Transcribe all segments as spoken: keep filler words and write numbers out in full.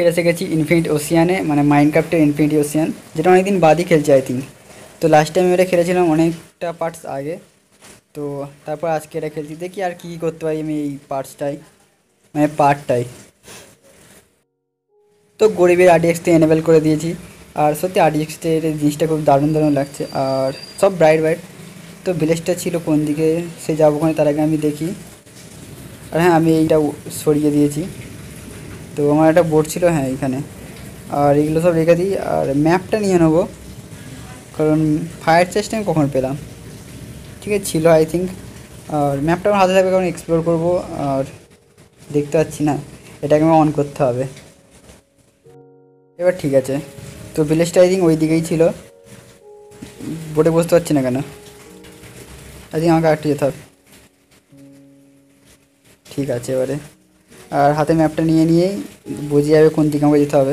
এসে গেছি ইনফিনিট ওশিয়ানে, মানে মাইনক্রাফটের ইনফিনিটি ওশিয়ান, যেটা অনেকদিন বাদই খেলছি আই থিঙ্ক। তো লাস্ট টাইম এটা খেলেছিলাম অনেকটা পার্টস আগে। তো তারপর আজকে এটা খেলছি, দেখি আর কী করতে পারি আমি এই পার্টসটাই, মানে পার্টটাই। তো গরিবের আরডিএক্সটা এনেবেল করে দিয়েছি। আর সত্যি আরডিএক্সের জিনিসটা খুব দারুণ দারুণ লাগছে, আর সব ব্রাইট ব্রাইট। তো ভিলেজটা ছিল কোন দিকে সে যাবো ওখানে, তার আগে আমি দেখি। আর হ্যাঁ, আমি এইটা সরিয়ে দিয়েছি। তো আমার একটা বোর্ড ছিল, হ্যাঁ এইখানে। আর এগুলো সব রেখে দিই, আর ম্যাপটা নিয়ে নেবো, কারণ ফায়ার চেস্ট আমি কখন পেলাম। ঠিক আছে, ছিল আই থিঙ্ক। আর ম্যাপটা আমার হাতে থাকবে, কারণ এক্সপ্লোর করবো। আর দেখতে পাচ্ছি না, এটাকে আমার অন করতে হবে। এবার ঠিক আছে। তো ভিলেজটা আই থিঙ্ক ওই দিকেই ছিল। বোটে বসতে পারছি না কেন? আই থিঙ্ক আমাকে আরেকটু যেতে হবে। ঠিক আছে এবারে। আর হাতে ম্যাপটা নিয়ে নিয়েই বুঝে যাবে কোন দিকে আমাকে যেতে হবে।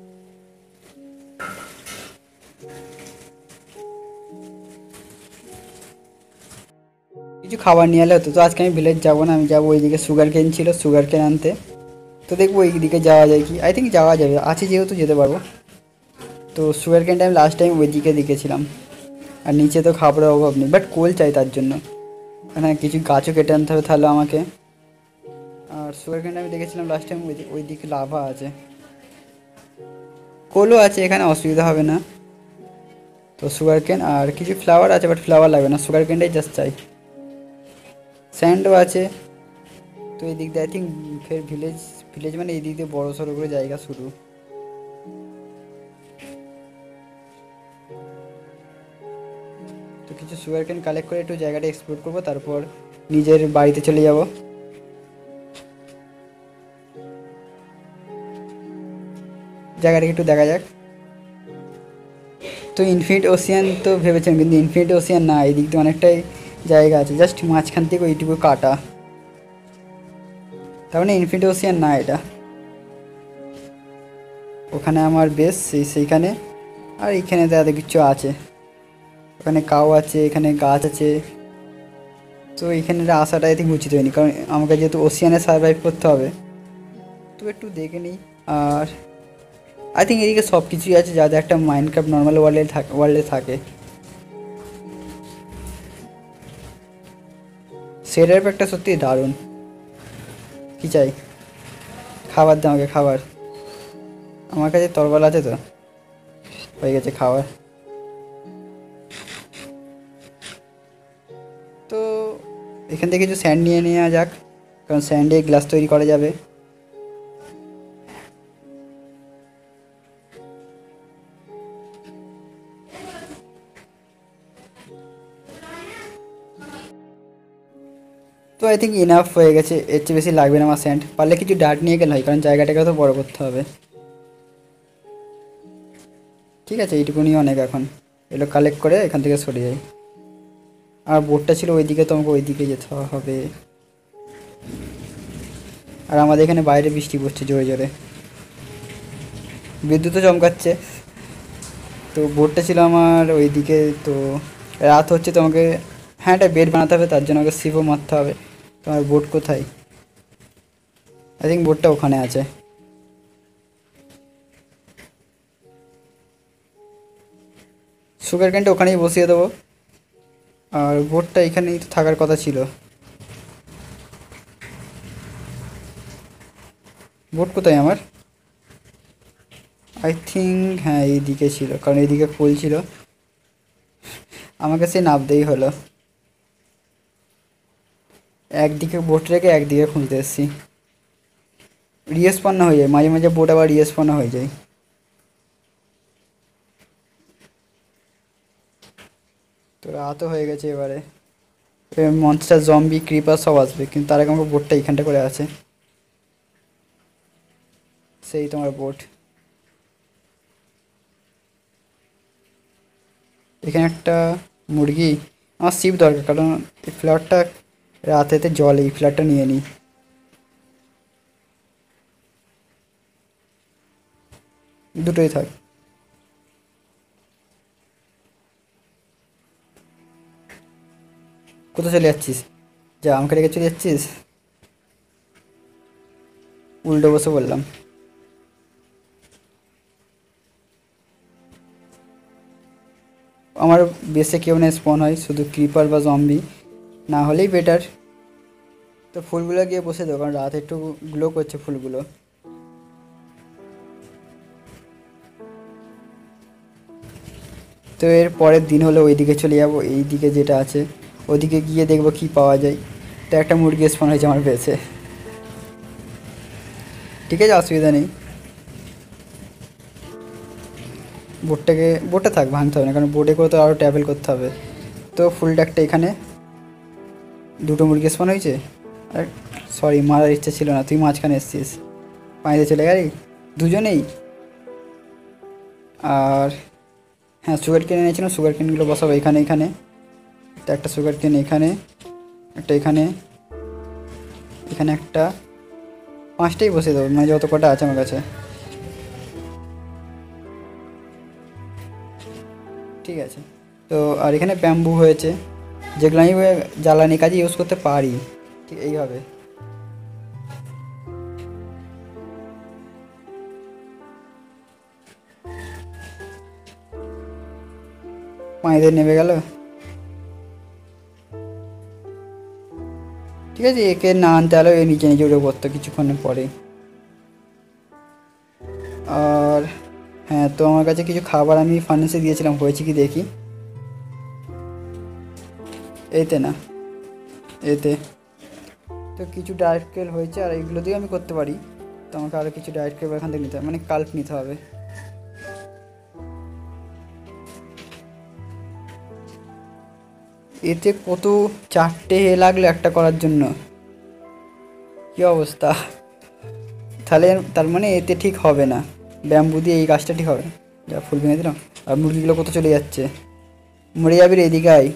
কিছু খাবার নিয়ে এলে হতো। তো আজকে আমি ভিলেজ যাবো না, আমি যাবো ওইদিকে, সুগার কেন ছিল, সুগার কেন আনতে। তো দেখবো ওই দিকে যাওয়া যায় কি, আই থিঙ্ক যাওয়া যাবে, আছে যেহেতু যেতে পারবো। তো সুগার কেনটা আমি লাস্ট টাইম ওই দিকে দেখেছিলাম। আর নিচে তো খাবারের অভাব নেই, বাট কোল চাই তার জন্য। হ্যাঁ, কিছু গাছও কেটে আনতে হবে তাহলে আমাকে। আর সুগার কেনটা আমি দেখেছিলাম লাস্ট টাইম ওই ওই দিকে লাভা আছে, কোলও আছে এখানে, অসুবিধা হবে না। তো সুগার কেন আর কিছু ফ্লাওয়ার আছে, বাট ফ্লাওয়ার লাগবে না, সুগার কেনটাই জাস্ট চাই। স্যান্ডও আছে। তো এই দিক দিয়ে আই থিঙ্ক ফের ভিলেজ, ভিলেজ মানে এই দিক দিয়ে বড়ো সড়ো করে জায়গা শুরু। তো কিছু সুগার কেন কালেক্ট করে একটু জায়গাটা এক্সপ্লোর করবো, তারপর নিজের বাড়িতে চলে যাব। জায়গাটাকে একটু দেখা যাক। তো ইনফিনিট ওশিয়ান তো ভেবেছিলাম, কিন্তু ইনফিনিট ওশিয়ান না, এই দিক দিয়ে অনেকটাই জায়গা আছে, জাস্ট মাঝখান থেকে ওইটুকু কাটা। তার মানে ইনফিনিট ওশিয়ান না এটা। ওখানে আমার বেশ সেই সেইখানে। আর এইখানে তো এত কিছু আছে, ওখানে কাউ আছে, এখানে গাছ আছে। তো এইখানে আসাটা আই থিঙ্ক উচিত হয়নি, কারণ আমাকে যেহেতু ওশিয়ানে সার্ভাইভ করতে হবে। তো একটু দেখে নিই। আর আই থিঙ্ক এদিকে সব কিছুই আছে যাদের একটা মাইনক্রাফট নর্মাল ওয়ার্ল্ডে থাকে, ওয়ার্ল্ডে থাকে। সেটার প্যাকটা সত্যি দারুণ। কী চাই? খাবার দাও আমাকে, খাবার। আমার কাছে তরবাল আছে, তো হয়ে গেছে খাবার। তো এখান থেকে কিছু স্যান্ড নিয়ে নেওয়া যাক, কারণ স্যান্ডে গ্লাস তৈরি করা যাবে। তো আই থিঙ্ক ইনাফ হয়ে গেছে, এর চেয়ে বেশি লাগবে না আমার স্যান্ড। পারলে কিছু ডার্ট নিয়ে গেলে হয়, কারণ জায়গাটাকে তো বড় করতে হবে। ঠিক আছে, এইটুকুনি অনেক এখন। এগুলো কালেক্ট করে এখান থেকে সরে যাই। আর বোটটা ছিল ওইদিকে, তো আমাকে ওইদিকে যেতে হবে। আর আমাদের এখানে বাইরে বৃষ্টি পড়ছে জোরে জোরে, বিদ্যুৎও চমকাচ্ছে। তো বোটটা ছিল আমার ওইদিকে। তো রাত হচ্ছে, তো আমাকে হ্যাঁ একটা বেড বানাতে হবে, তার জন্য আমাকে সিপও মারতে হবে। তোমার বোট কোথায়? আই থিঙ্ক বোটটা ওখানে আছে। সুগার ক্যানটা ওখানেই বসিয়ে দেবো। আর বোটটা এখানেই তো থাকার কথা ছিল। বোট কোথায় আমার? আই থিঙ্ক হ্যাঁ এইদিকে ছিল, কারণ এইদিকে ফুল ছিল। আমাকে সে নামতেই হলো। একদিকে বোট রেখে একদিকে খুঁজতে এসেছি। রিয়েসপন্ন হয়ে যায় মাঝে মাঝে, বোট আবার রিয়েসপন্ন হয়ে যায়। তো রাতও হয়ে গেছে এবারে। মনস্টার জম্বি ক্রিপার সব আসবে, কিন্তু তার আগে আমার বোটটা এইখানটা করে আছে। সেই তোমার বোট এখানে একটা মুরগি। আমার শিপ দরকার, কারণ এই ফ্ল্যাটটা রাতেতে জল, এই ফ্ল্যাটটা নিয়ে নিই। দুটোই থাক। কোথায় চলে যাচ্ছিস? যা, আমাকে রেখে চলে যাচ্ছিস? উল্টো বসে বললাম। আমার বেসে কেউ না স্পন হয়, শুধু ক্রিপার বা জম্বি না হলেই বেটার। তো ফুলগুলো গিয়ে বসে দেবো, কারণ রাত একটু গ্লো করছে ফুলগুলো। তো এর পরের দিন হলে ওই দিকে চলে যাবো, এই দিকে যেটা আছে ওদিকে গিয়ে দেখবো কি পাওয়া যায়। তো একটা মুরগি স্পন হয়েছে আমার বেসে, ঠিক আছে, অসুবিধা নেই। বোটটাকে বোটে থাক, ভাঙতে হবে না, কারণ বোটে করে তো আরও ট্রাভেল করতে হবে। তো ফুল ডাকটা এখানে দুটো মুরগি স্পন হয়েছে। আর সরি, মারার ইচ্ছা ছিল না, তুই মাঝখানে এসছিস, পানিতে চলে গেলি দুজনেই। আর হ্যাঁ, সুগার কেন এনেছিলাম, সুগার কেনগুলো বসাবো এখানে এখানে। তো একটা সুগার কেন এখানে, একটা এখানে, এখানে একটা, পাঁচটাই বসিয়ে দেবো, মানে যত কটা আছে আমার কাছে। ঠিক আছে। তো আর এখানে ব্যাম্বু হয়েছে, যেগুলো আমি জ্বালানি কাজে ইউজ করতে পারি, ঠিক এইভাবে। পানিতে নেমে গেল। ঠিক আছে, একে না আনতে হলেও এ নিচে নিচে উঠে পড়তো কিছুক্ষণের পরে। আর হ্যাঁ, তো আমার কাছে কিছু খাবার আমি ফার্নেসে দিয়েছিলাম, হয়েছে কি দেখি। এতে না, এতে তো কিছু ডায়েট কেল হয়েছে, আর এইগুলো দিয়ে আমি করতে পারি। তো আমাকে আরও কিছু ডায়েট কেল এখান থেকে নিতে হবে, মানে কাল্প নিতে হবে। এতে কত চারটে এ লাগলো একটা করার জন্য, কী অবস্থা! তাহলে তার মানে এতে ঠিক হবে না, ব্যাম্বু দিয়ে এই গাছটা ঠিক হবে না। যা ফুল ভেঙে দিলাম। আর মুরগিগুলো কত চলে যাচ্ছে, মরে যাবি রে, এদিকে আয়।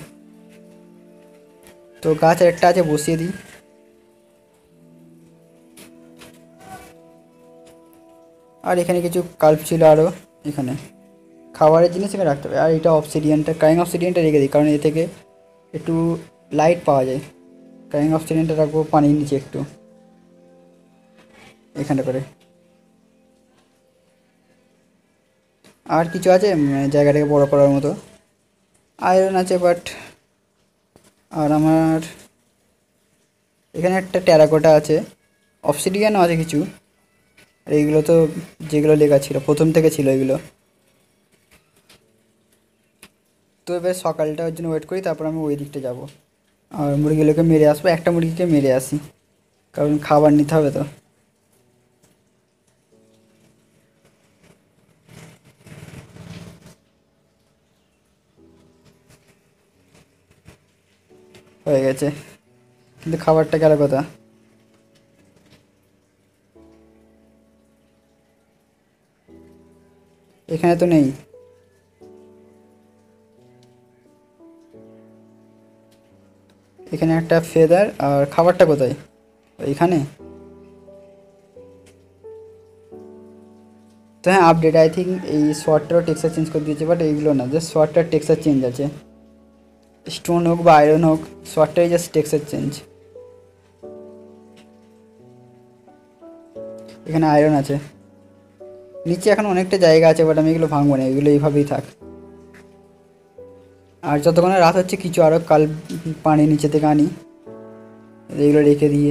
তো গাছ আর একটা আছে, বসিয়ে দিই। আর এখানে কিছু কাল্প ছিল আরও, এখানে খাবারের জিনিস এখানে রাখতে হবে। আর এটা অবসিডিয়ানটা, ক্রাইং অবসিডিয়ানটা রেখে দিই, কারণ এ থেকে একটু লাইট পাওয়া যায়। ক্রাইং অবসিডিয়ানটা রাখবো পানির নিচে একটু, এখানে করে। আর কিছু আছে জায়গাটাকে বড় করার মতো, আয়রন আছে বাট। আর আমার এখানে একটা টেরাকোটা আছে, অবসিডিয়ানও আছে কিছু। আর এইগুলো তো যেগুলো লেখা ছিল প্রথম থেকে ছিল এগুলো। তো এবার সকালটার জন্য ওয়েট করি, তারপর আমি ওই দিকটা যাবো আর মুরগিগুলোকে মেরে আসবো। একটা মুরগিকে মেরে আসি, কারণ খাবার নিতে হবে তো। হয়ে গেছে, কিন্তু খাবারটা গেল কথা? এখানে তো নেই। এখানে একটা ফেদার, আর খাবারটা কোথায়? এইখানে। তো হ্যাঁ, আপডেট আই থিঙ্ক এই শর্টটারও টেক্সচার চেঞ্জ করে দিয়েছে, বাট এইগুলো না, জাস্ট শর্টটার টেক্সচার চেঞ্জ আছে। স্টোন হোক বা আয়রন হোক, শর্টটাই জাস্ট টেক্সচার চেঞ্জ। এখানে আয়রন আছে, নিচে এখন অনেকটা জায়গা আছে, বাট আমি এগুলো ভাঙবো না, এগুলো এইভাবেই থাক। আর যতক্ষণে রাত হচ্ছে কিছু আরও কাল পানি নিচে থেকে আনি, এগুলো রেখে দিয়ে।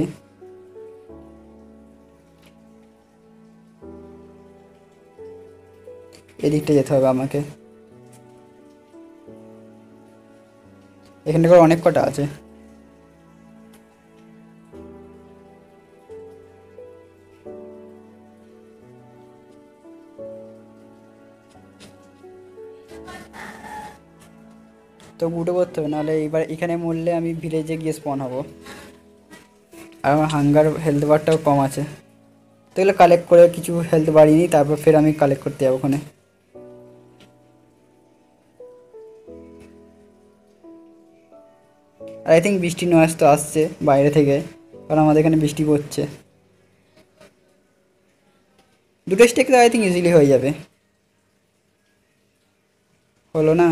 এদিকটা যেতে হবে আমাকে, এখানে করে অনেক কটা আছে। তো উঠে পড়তে হবে, নাহলে এবার এখানে মরলে আমি ভিলেজে গিয়ে স্পন হব। আর আমার হাঙ্গার হেলথ বারটাও কম আছে, তো এগুলো কালেক্ট করে কিছু হেলথ বাড়িয়ে নিই, তারপর ফের আমি কালেক্ট করতে যাবো ওখানে। আর আই থিঙ্ক বৃষ্টির নয়েজ তো আসছে বাইরে থেকে, কারণ আমাদের এখানে বৃষ্টি পড়ছে। দুটো স্টেক তো আই থিঙ্ক ইজিলি হয়ে যাবে। হলো না,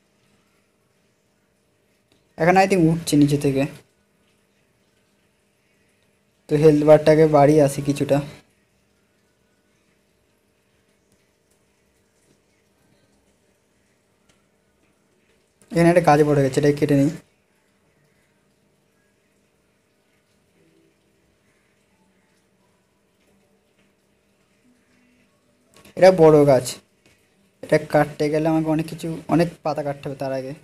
এখন আই থিঙ্ক উঠছে নিচে থেকে। তো হেলথ বারটাকে বাড়িয়ে আসি কিছুটা। এখানে একটা গাছ বড় হয়ে গেছে, এটাকে কেটে নিই। এটা বড় গাছ, এটা কাটতে গেলে আমাকে অনেক কিছু অনেক পাতা কাটতে হবে তার আগে।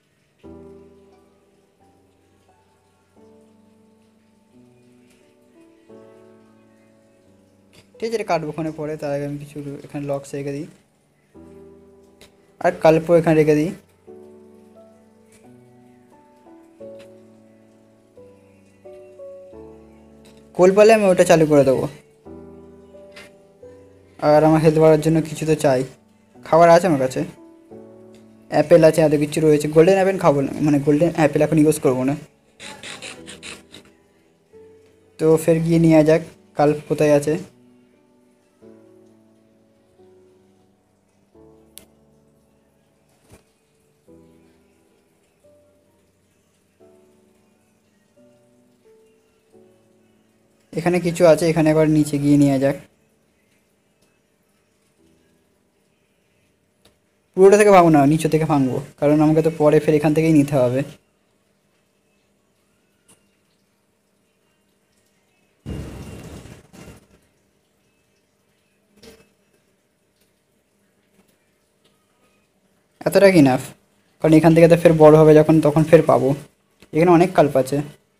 ঠিক আছে, এটা কাটবো ওখানে পরে, তার আগে আমি কিছু এখানে লক্স রেখে দিই আর কালপো এখানে রেখে দিই। কোল পালে আমি ওটা চালু করে দেবো। আর আমার হেলথ বাড়ার জন্য কিছু তো চাই, খাবার আছে আমার কাছে, অ্যাপেল আছে, এত কিছু রয়েছে। গোল্ডেন অ্যাপেল খাবো না, মানে গোল্ডেন অ্যাপেল এখন ইউজ করবো না। তো ফের গিয়ে নিয়ে যাক কাল কোথায় আছে। এখানে কিছু আছে, এখানে একবার নিচে গিয়ে নিয়ে যাক। পুরোটা থেকে ভাঙবো না, নিচে থেকে ভাঙবো, কারণ আমাকে তো পরে ফের এখান থেকেই নিতে হবে। এতটা কি নাফ, কারণ এখান থেকে তো ফের বড় হবে যখন, তখন ফের পাবো। এখানে অনেক কাল্প আছে।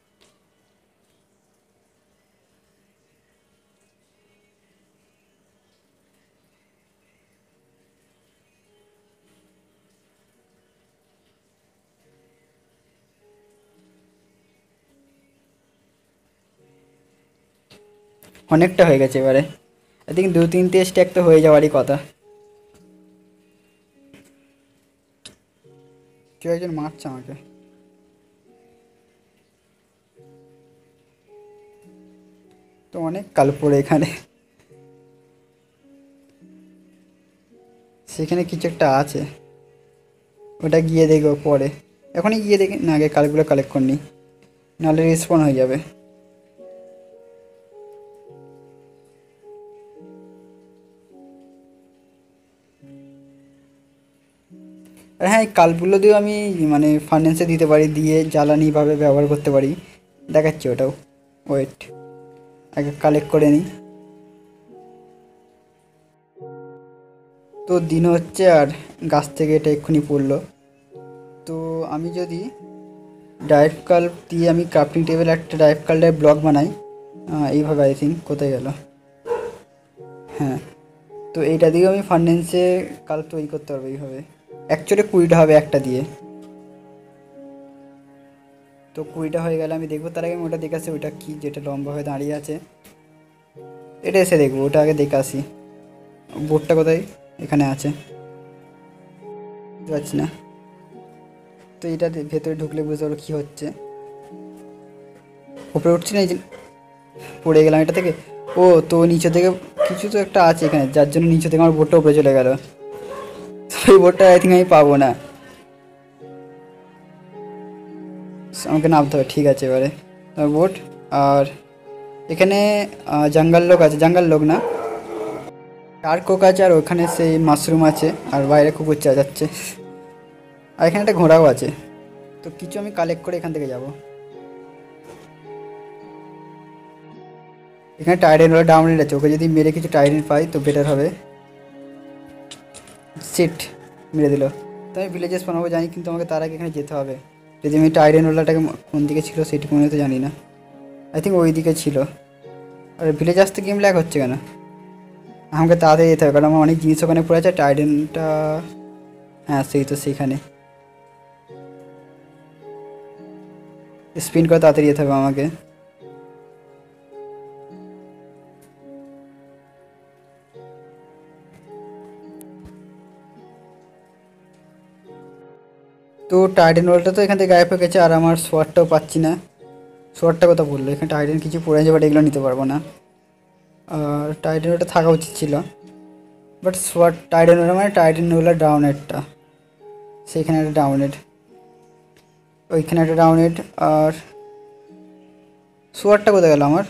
অনেকটা হয়ে গেছে এবারে, আই থিঙ্ক দু তিনটে স্ট্যাক তো হয়ে যাওয়ারই কথা। কেউ একজন মারছে আমাকে। তো অনেক কাল পড়ে এখানে, সেখানে কিছু একটা আছে, ওটা গিয়ে দেখবো পরে। এখনই গিয়ে দেখি না, আগে কালগুলো কালেক্ট করে নিই, নাহলে রেসপন হয়ে যাবে। আর হ্যাঁ, এই কালগুলো দিয়েও আমি মানে ফার্নেসে দিতে পারি, দিয়ে জ্বালানিভাবে ব্যবহার করতে পারি, দেখাচ্ছি ওটাও। ওয়েট, আগে কালেক্ট করে নিই। তো দিন হচ্ছে আর গাছ থেকে এটা এক্ষুনি পড়লো। তো আমি যদি ডাইভ কাল দিয়ে আমি ক্রাফটিং টেবিল একটা ডাইভ কালের ব্লক বানাই, এইভাবে আই থিঙ্ক, কোথায় গেল, হ্যাঁ। তো এইটা দিয়েও আমি ফার্নেন্সে কাল তৈরি করতে পারবো এইভাবে। অ্যাকচুয়ালি কুড়িটা হবে একটা দিয়ে। তো কুড়িটা হয়ে গেলে আমি দেখবো, তার আগে আমি ওটা দেখে আসি, ওটা কি যেটা লম্বা হয়ে দাঁড়িয়ে আছে, এটা এসে দেখবো, ওটা আগে দেখে আসি। বোর্ডটা কোথায়, এখানে আছে, বুঝতে পারছি না। তো এটা ভেতরে ঢুকলে বুঝতে পারবো কী হচ্ছে। উপরে উঠছি না, এই যে পড়ে গেলাম এটা থেকে। ও তো নিচে থেকে কিছু তো একটা আছে এখানে, যার জন্য নিচে থেকে আমার বোর্ডটা উপরে চলে গেল। তো এই বোর্ডটা আই থিঙ্ক আমি পাবো না, আমাকে নামতে হবে। ঠিক আছে, এবারে বোট। আর এখানে জঙ্গল লোক আছে, জঙ্গল লোক না, ডার্ক ওক আছে, আর ওখানে সেই মাশরুম আছে, আর বাইরে কুকুর চা যাচ্ছে, আর এখানে একটা ঘোড়াও আছে। তো কিছু আমি কালেক্ট করে এখান থেকে যাব। এখানে টাইডেন হলো ডাউনের আছে, ওকে যদি মেরে কিছু টাইডেন পাই তো বেটার হবে। সিট মেরে দিল। তো আমি ভিলেজে স্পন হবো জানি, কিন্তু আমাকে তার আগে এখানে যেতে হবে। যদি আমি টাইডেন ওলাটাকে কোন দিকে ছিল সেটি মনে তো জানি না, আই থিঙ্ক ওই দিকে ছিল। আর ভিলেজ আসতে গেম ল্যাগ হচ্ছে কেন, আমাকে তাড়াতাড়ি যেতে হবে, কারণ আমার অনেক জিনিস ওখানে পড়ে আছে। টাইডেনটা, হ্যাঁ সেই তো সেইখানে, স্পিন করে তাড়াতাড়ি যেতে হবে আমাকে। তো টাইডেন ওয়ালটা তো এখান থেকে গায়েব হয়ে গেছে, আর আমার সোয়ারটাও পাচ্ছি না। সোয়ারটা কথা বললো, এখানে টাইডেন কিছু পড়ে আছে, বাট এগুলো নিতে পারবো না। আর টাইডেন ওটা থাকা উচিত ছিল, বাট সোয়ার টাইডেন ওটা মানে টাইডেন ওলা ডাউনেটটা, সেইখানে একটা ডাউনেট, ওইখানে একটা ডাউনেট। আর সোয়ারটা কোথায় গেল আমার,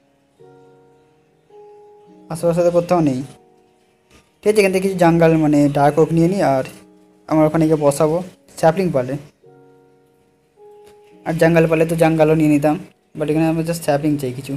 আশেপাশে তো কোথাও নেই। ঠিক আছে, এখান থেকে কিছু জঙ্গল মানে ডার্ক ওক নিয়ে নিই, আর আমার ওখানে গিয়ে বসাবো, স্যাপলিং পালে, আর জঙ্গল পালে তো জঙ্গলও নিয়ে নিতাম, বাট এখানে আমার জাস্ট স্যাপলিং চাই কিছু।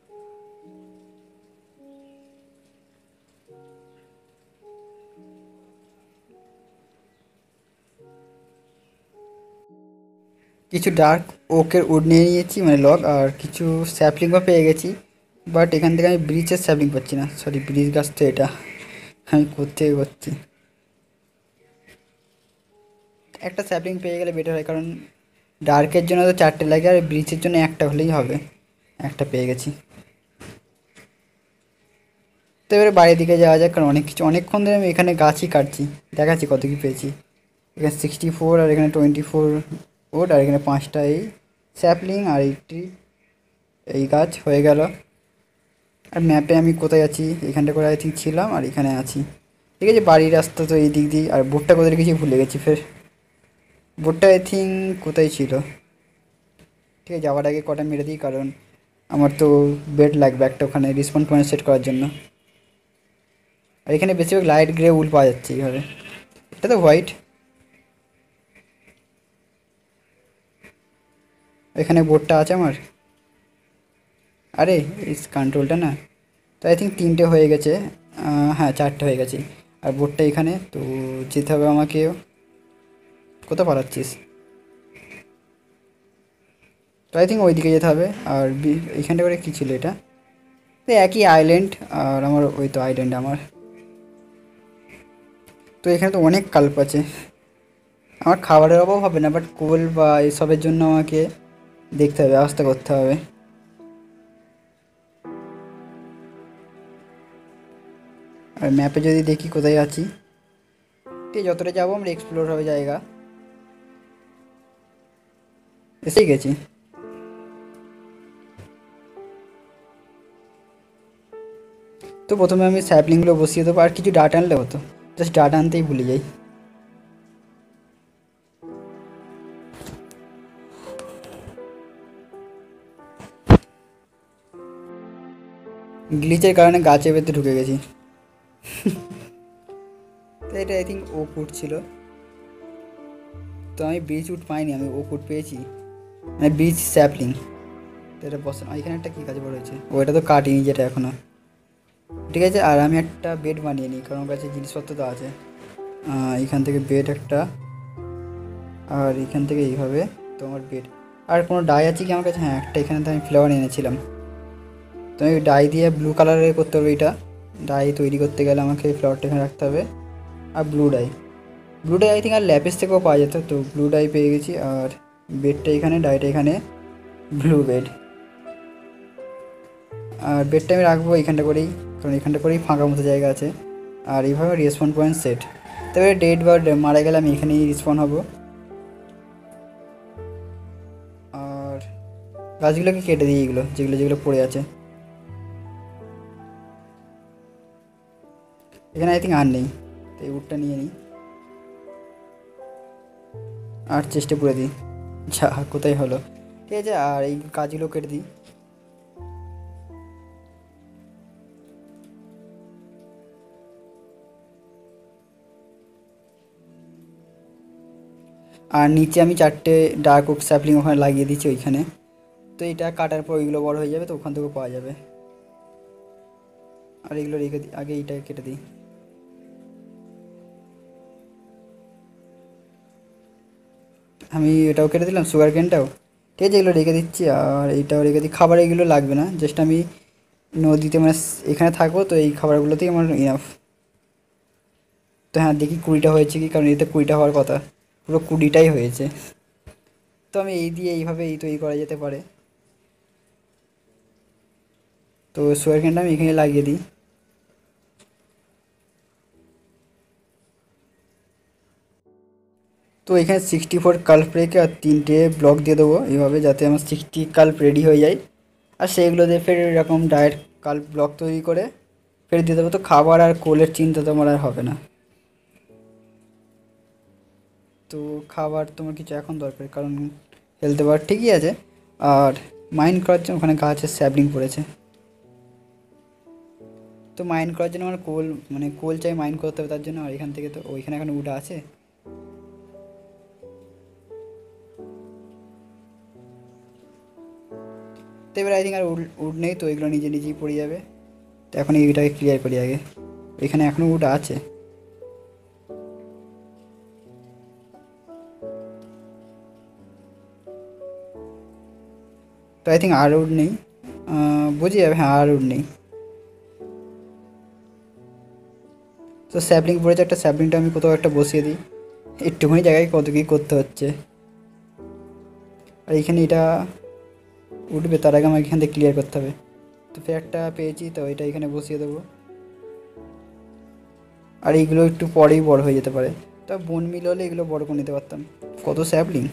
কিছু ডার্ক ওকের উড নিয়ে নিয়েছি মানে লগ, আর কিছু স্যাপলিংও পেয়ে গেছি, বাট এখান থেকে আমি ব্রিজের স্যাপলিং পাচ্ছি না। সরি, ব্রিজ গাছ তো এটা আমি কোত্থেকে করছি। একটা স্যাপলিং পেয়ে গেলে বেটার হয়, কারণ ডার্কের জন্য তো চারটে লাগে আর ব্রিজের জন্য একটা হলেই হবে। একটা পেয়ে গেছি। তো এবারে বাইরের দিকে যাওয়া যাক, কারণ অনেক কিছু অনেকক্ষণ ধরে আমি এখানে গাছই কাটছি। দেখাচ্ছি কত কী পেয়েছি। এখানে সিক্সটি ফোর আর এখানে টোয়েন্টি ফোর ওড, আর এখানে পাঁচটা এই স্যাপলিং আর এইটটি এই গাছ হয়ে গেল। আর ম্যাপে আমি কোথায় আছি, এখানটা করে আই থিঙ্ক ছিলাম, আর এখানে আছি। ঠিক আছে, বাড়ির রাস্তা তো এই দিক দিয়ে। আর বোটটা কোথায় রেখেছি ভুলে গেছি ফের। বোটটা আই থিঙ্ক কোথায় ছিল। ঠিক আছে, যাওয়ার আগে কটা মেরে দিই, কারণ আমার তো বেড লাগবে একটা ওখানে রিসপন্ড পয়েন্ট সেট করার জন্য। আর এখানে বেশিরভাগ লাইট গ্রে উল পাওয়া যাচ্ছে এইভাবে। এটা তো হোয়াইট। এখানে বোর্ডটা আছে আমার। আরে এই কন্ট্রোলটা না, তো আই থিঙ্ক তিনটে হয়ে গেছে। হ্যাঁ, চারটে হয়ে গেছে। আর বোর্ডটা এখানে তো যেতে হবে আমাকে। কোথাও পালাচ্ছিস? তো আই থিঙ্ক ওইদিকে যেতে হবে। আর এইখানটা করে কী ছিল এটা? তো একই আইল্যান্ড, আর আমার ওই তো আইল্যান্ড আমার। তো এখানে তো অনেক কাল্প আছে। আমার খাবারের অভাব হবে না, বাট কোল বা এসবের জন্য আমাকে দেখতে হবে, ব্যবস্থা করতে হবে। আর ম্যাপে যদি দেখি কোথায় আছি, ঠিক যতটা যাবো আমরা এক্সপ্লোর হবে জায়গা। এসেই গেছি। তো প্রথমে আমি স্যাপলিংগুলো বসিয়ে দেবো, আর কিছু ডাটা আনলে হতো, জাস্ট ডাটা আনতেই ভুলে যাই। গ্লিচের কারণে গাছের ভেতরে ঢুকে গেছি। তো এটা আই থিঙ্ক ও কুট ছিল। তো আমি বিচ উড পাইনি, আমি ও কুট পেয়েছি, মানে বিচ স্যাপলিং। তো এটা বসে এখানে একটা কী কাজ বড় হয়েছে, ও এটা তো কাটিনি যেটা এখনও। ঠিক আছে, আর আমি একটা বেড বানিয়ে নিই, কারণ আমার কাছে জিনিসপত্র তো আছে। এইখান থেকে বেড একটা, আর এখান থেকে এইভাবে তো আমার বেড। আর কোনো ডাই আছে কি আমার কাছে? হ্যাঁ, একটা এখানে তো আমি ফ্লেভার এনেছিলাম। তো আমি ডাই দিয়ে ব্লু কালারের করতে হবে এটা। ডাই তৈরি করতে গেলে আমাকে ফ্লাওয়ারটা এখানে রাখতে হবে। আর blue dye, blue dye I think আর ল্যাপিস থেকেও পাওয়া যেত। তো ব্লু ডাই পেয়ে গেছি। আর বেডটা এখানে, ডাইটা এখানে, ব্লু বেড। আর বেডটা আমি রাখবো এইখানটা করেই, কারণ এখানটা করেই ফাঁকা মতো জায়গা আছে। আর এইভাবে রেসপন পয়েন্ট সেট। তবে ডেড বা মারা গেলে আমি এখানেই রিসপন হব। আর গাছগুলোকে কেটে দিই, এগুলো যেগুলো যেগুলো পড়ে আছে। এখানে আই থিঙ্ক আর নেই, তো এই উডটা নিয়ে নিই আর চেষ্টা করে দিই। যা কোথায় হলো। ঠিক আছে, আর এই গাছগুলো কেটে দিই। আর নিচে আমি চারটে ডার্ক ওক স্যাপলিং ওখানে লাগিয়ে দিচ্ছি ওইখানে। তো এটা কাটার পর ওইগুলো বড় হয়ে যাবে, তো ওখান থেকেও পাওয়া যাবে। আর এগুলো রেখে দিই, আগে এইটাকে কেটে দিই। আমি এটাও কেটে দিলাম, সুগার কেনটাও। ঠিক আছে, এগুলো রেখে দিচ্ছি। আর এইটাও রেখে দিই। খাবার এগুলো লাগবে না, জাস্ট আমি নদীতে মানে এখানে থাকবো, তো এই খাবারগুলোতেই আমার ইনাফ। তো হ্যাঁ, দেখি কুড়িটা হয়েছে কি, কারণ এতে কুড়িটা হওয়ার কথা, পুরো কুড়িটাই হয়েছে। তো আমি এই দিয়ে এইভাবে এই তৈরি করা যেতে পারে। তো সুগার কেনটা আমি এখানে লাগিয়ে দিই। তো এখানে সিক্সটি ফোর কাল্প রেখে আর তিনটে ব্লক দিয়ে দেবো এইভাবে, যাতে আমার সিক্সটি কাল্প রেডি হয়ে যায়। আর সেইগুলো দিয়ে ফের এরকম ডায়েট কাল্প ব্লক তৈরি করে ফের দিয়ে দেবো। তো খাবার আর কোলের চিন্তা তোমার আর হবে না। তো খাবার তোমার কিছু এখন দরকার, কারণ হেলতে পাওয়ার ঠিকই আছে। আর মাইন্ড করার জন্য ওখানে গাছের স্যাপলিং পড়েছে। তো মাইন্ড করার জন্য আমার কোল মানে কোল চাই মাইন্ড করতে হবে তার জন্য। আর এখান থেকে তো ওইখানে এখন উডা আছে। তো এবার আই থিঙ্ক আর উড উড নেই, তো এগুলো নিজে নিজেই পড়ে যাবে। তো এখন এইটাকে ক্লিয়ার করি আগে। এখানে এখনও উড আছে। তো আই থিঙ্ক আর উড নেই, বুঝে যাবে। হ্যাঁ, আর উড নেই। তো স্যাপলিং পড়েছে, একটা স্যাপলিংটা আমি কোথাও একটা বসিয়ে দিই। একটুখানি জায়গায় কত কী করতে হচ্ছে। আর এইখানে এটা উঠবে, তার আগে আমাকে এখান থেকে ক্লিয়ার করতে হবে। তো ফের একটা পেয়েছি, তো এটা এখানে বসিয়ে দেবো। আর এইগুলো একটু পরেই বড় হয়ে যেতে পারে। তা বোন মিল হলে এগুলো বড় করে নিতে পারতাম। কত স্যাপলিং!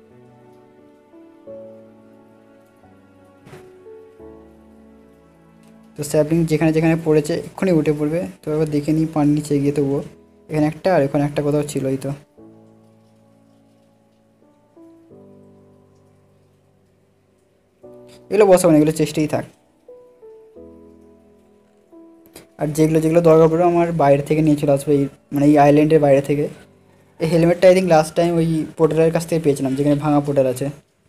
তো স্যাপলিং যেখানে যেখানে পড়েছে এক্ষুনি উঠে পড়বে। তো এবার দেখে নিই পানির নিচে এগিয়ে তবুও। এখানে একটা, আর এখানে একটা কোথাও ছিলই। তো এগুলো বসাবো না, এগুলো চেষ্টেই থাক। আর যেগুলো যেগুলো দরকার পড়বে আমার বাইরে থেকে নিয়ে চলে আসবে, এই মানে এই আইল্যান্ডের বাইরে থেকে। এই হেলমেটটা আই থিঙ্ক লাস্ট টাইম ওই পোর্টারের কাছ থেকে পেয়েছিলাম, যেখানে ভাঙা পোর্টার আছে।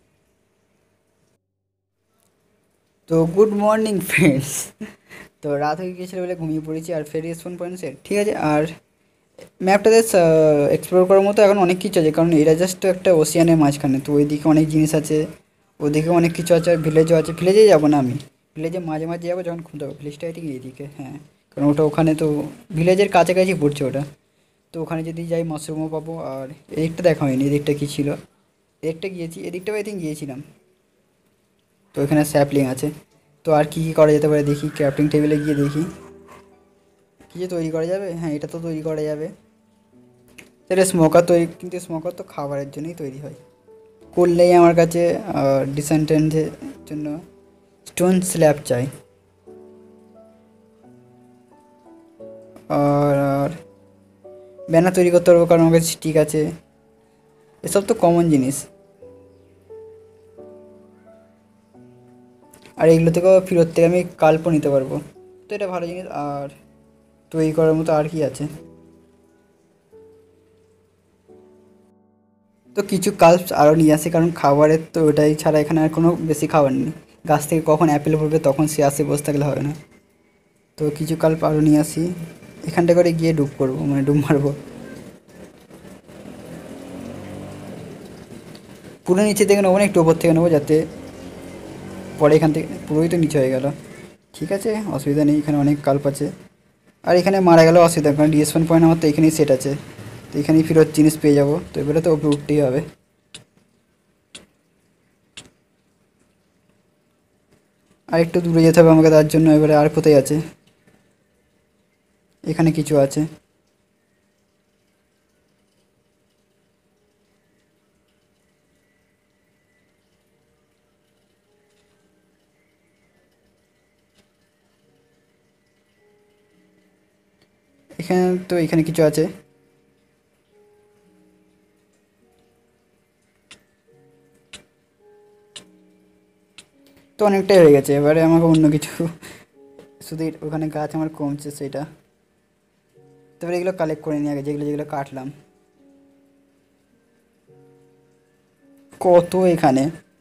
তো গুড মর্নিং ফ্রেন্ডস। তো রাত হয়ে গিয়েছিল বলে ঘুমিয়ে পড়েছি, আর ফের স্পন পয়েন্ট সেট ঠিক আছে। আর ম্যাপটাতে এক্সপ্লোর করার মতো এখন অনেক কিছু আছে, কারণ এটা জাস্ট একটা ওশিয়ানের মাঝখানে। তো ওইদিকে অনেক জিনিস আছে, ওদিকে অনেক কিছু আছে, আর ভিলেজও আছে। ভিলেজে যাবো না আমি, ভিলেজে মাঝে মাঝে যাবো যখন খুঁজতে হবে। ভিলেজটা আই থিঙ্ক এইদিকে, হ্যাঁ, কারণ ওটা ওখানে তো ভিলেজের কাছাকাছি পড়ছে ওটা। তো ওখানে যদি যাই মাশরুমও পাবো। আর এদিকটা দেখা হয়নি, এদিকটা কী ছিল, এদিকটা গিয়েছি, এদিকটাও আই থিঙ্ক গিয়েছিলাম। তো এখানে স্যাপলিং আছে। তো আর কী কী করা যেতে পারে দেখি, ক্রাফটিং টেবিলে গিয়ে দেখি কী যে তৈরি করা যাবে। হ্যাঁ, এটা তো তৈরি করা যাবে। সেটা স্মোকার তৈরি, কিন্তু স্মোকার তো খাবারের জন্যই তৈরি হয়। করলেই আমার কাছে ডিসেন্টেন্টের জন্য স্টোন স্ল্যাব চাই। আর আর ব্যানার তৈরি করতে পারবো, কারণ আমার কাছে স্টিক আছে। এসব তো কমন জিনিস। আর এগুলো থেকেও ফেরত থেকে আমি কাল্পও নিতে পারবো। তো এটা ভালো জিনিস। আর তৈরি করার মতো আর কি আছে, তো কিছু কাল্পস আরও নিয়ে আসি, কারণ খাবারের তো ওটাই ছাড়া এখানে আর কোনো বেশি খাবার নেই। গাছ থেকে কখন অ্যাপেল পড়বে তখন সে আসে, বসে থাকলে হবে না। তো কিছু কাল্প আরও নিয়ে আসি, এখানটা করে গিয়ে ডুব করবো, মানে ডুব মারবো। পুরো নিচে থেকে নেবো না, একটু ওপর থেকে নেবো, যাতে পরে এখান থেকে পুরোই তো নিচে হয়ে গেল। ঠিক আছে, অসুবিধা নেই, এখানে অনেক কাল্প আছে। আর এখানে মারা গেলেও অসুবিধা, কারণ ডিএসপন পয়েন্ট আমার তো এখানেই সেট আছে। তো এখানেই ফেরত জিনিস পেয়ে যাবো। তো এবারে তো ওপরে উঠতেই হবে। আর একটু দূরে যেতে হবে আমাকে, তার জন্য এবারে আর কোথায় আছে, এখানে কিছু আছে। এখানে তো এখানে কিছু আছে। তো অনেকটাই হয়ে গেছে, এবারে আমাকে অন্য কিছু, শুধু ওখানে গাছ আমার কমছে সেটা। তারপরে এগুলো কালেক্ট করে নিয়ে আগে, যেগুলো যেগুলো কাটলাম। কত এখানে!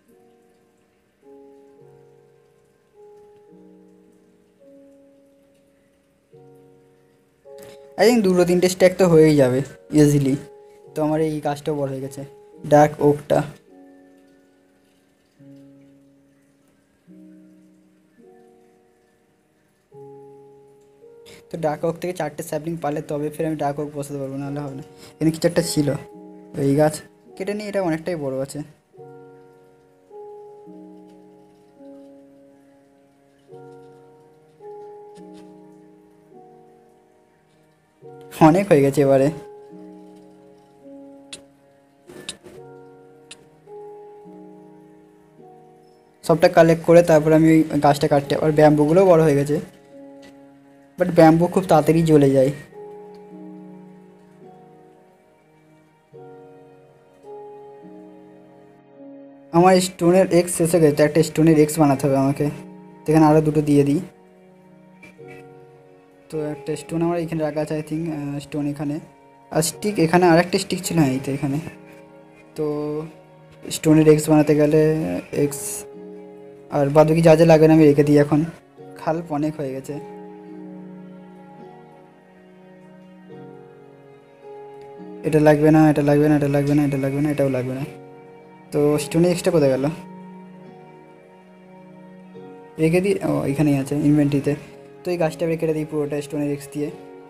আই থিঙ্ক দুটো তিনটে স্ট্যাক তো হয়েই যাবে ইজিলি। তো আমার এই গাছটাও বড় হয়ে গেছে, ডার্ক ওকটা। তো ডার্ক ওক থেকে চারটে স্যাপলিং পারলে তবে ফের আমি ডার্ক ওক বসাতে পারবো, নাহলে হবে না। এখানে কিছু একটা ছিল, এই গাছ কেটে নিই, এটা অনেকটাই বড় আছে। অনেক হয়ে গেছে এবারে। সবটা কালেক্ট করে তারপর আমি ওই গাছটা কাটতে, আর ব্যাম্বুগুলোও বড় হয়ে গেছে। বাট ব্যাম্বু খুব তাড়াতাড়ি জ্বলে যায়। আমার স্টোনের এক্স শেষ হয়ে গেছে, একটা স্টোনের এক্স বানাতে হবে আমাকে। তো এখানে আরও দুটো দিয়ে দিই। তো একটা স্টোন আমার এখানে রাখা আছে আই থিঙ্ক, স্টোন এখানে। আর স্টিক এখানে, আর একটা স্টিক ছিল, হ্যাঁ এই তো এখানে। তো স্টোনের এক্স বানাতে গেলে এক্স আর বাদবাকি যা যা লাগবে না আমি রেখে দিই। এখন খাল অনেক হয়ে গেছে। এটা লাগবে না, এটা লাগবে না, এটা লাগবে না, এটা লাগবে না, এটাও লাগবে না। তো স্টোন এক্সট্রা কোথায় গেল? রেখে দিই, ও এখানেই আছে ইনভেন্টরিতে। তো এই গাছটা আমি কেটে দিই পুরোটা স্টোনের এক্স দিয়ে।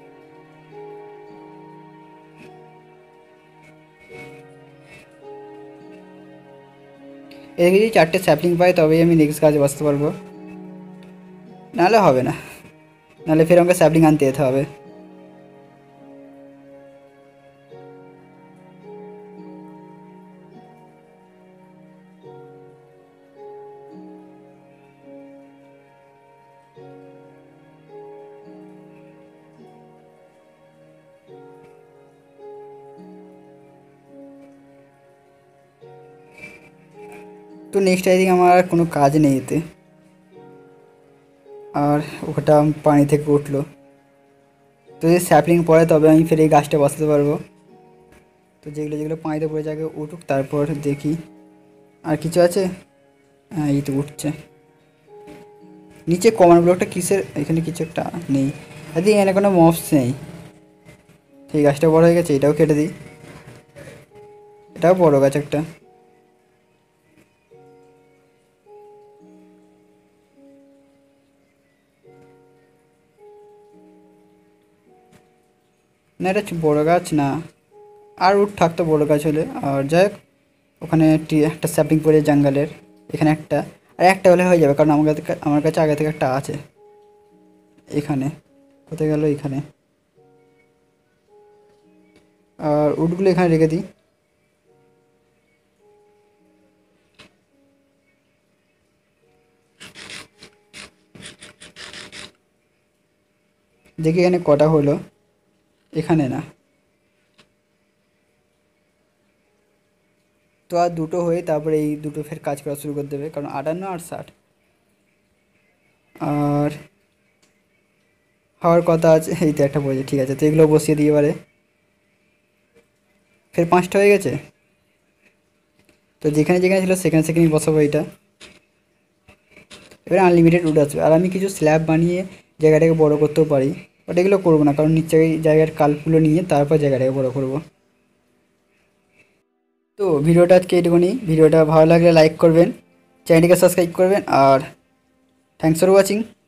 এদিকে যদি চারটে স্যাপলিং পাই তবেই আমি নেক্সট গাছ বসতে পারবো, নাহলে হবে না। নাহলে ফের আমাকে স্যাপলিং আনতে যেতে হবে। তো নেক্সট আই থিঙ্ক আমার আর কোনো কাজ নেই এতে। আর ওটা পানি থেকে উঠলো, তো যদি স্যাপলিং পড়ে তবে আমি ফের এই গাছটা বসাতে পারবো। তো যেগুলো যেগুলো পানিতে পড়ে যাবে উঠুক, তারপর দেখি আর কিছু আছে। হ্যাঁ এই তো উঠছে। নিচে কমন ব্লকটা কিসের? এখানে কিছু একটা নেই, আদি এখানে কোনো মবস নেই। এই গাছটা বড় হয়ে গেছে, এটাও কেটে দিই। এটাও বড় গাছ একটা। না এটা বড় গাছ না, আর উঠ থাকতো বড় গাছ হলে। আর যাই হোক, ওখানে একটা স্যাপলিং পড়ে জঙ্গলের, এখানে একটা, আর একটা হলে হয়ে যাবে, কারণ আমার কাছে আমার কাছে আগে থেকে একটা আছে। এখানে কোথায় গেল? এখানে। আর উটগুলো এখানে রেখে দিই। দেখি এখানে কটা হলো। এখানে না, তো আর দুটো হয়ে তারপরে এই দুটো ফের কাজ করা শুরু করে দেবে, কারণ আটান্ন আর ষাট। আর হওয়ার কথা আছে, এই তো একটা পড়েছে, ঠিক আছে। তো এগুলো বসিয়ে দিই এবারে। ফের পাঁচটা হয়ে গেছে। তো যেখানে যেখানে ছিল সেখানে সেখানেই বসাবো এটা। এবারে আনলিমিটেড উড আসবে, আর আমি কিছু স্ল্যাব বানিয়ে জায়গাটাকে বড় করতেও পারি, বাট এগুলো করবো না, কারণ নিচে জায়গার কালগুলো নিয়ে তারপর জায়গাটাকে বড় করবো। তো ভিডিওটা আজকে এইটুকুনি। ভিডিওটা ভালো লাগলে লাইক করবেন, চ্যানেলটিকে সাবস্ক্রাইব করবেন, আর থ্যাংকস ফর ওয়াচিং।